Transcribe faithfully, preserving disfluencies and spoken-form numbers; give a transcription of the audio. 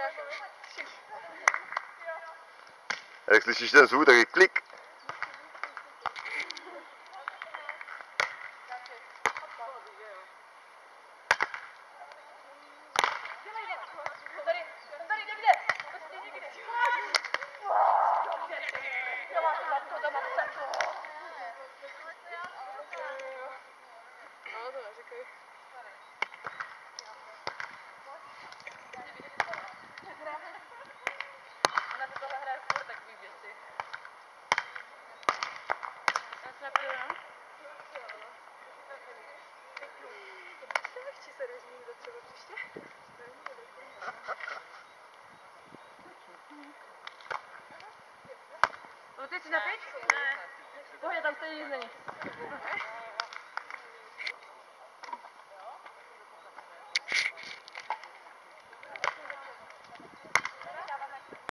Jak slyšíš ten zvuk, tak je klik. Ona si tohle hraje furt takový věci. Já se napiju, Jsi lehčí servisní do třeba příště? No ty jsi napít? Ne. Pohodě, tam stejně nic není.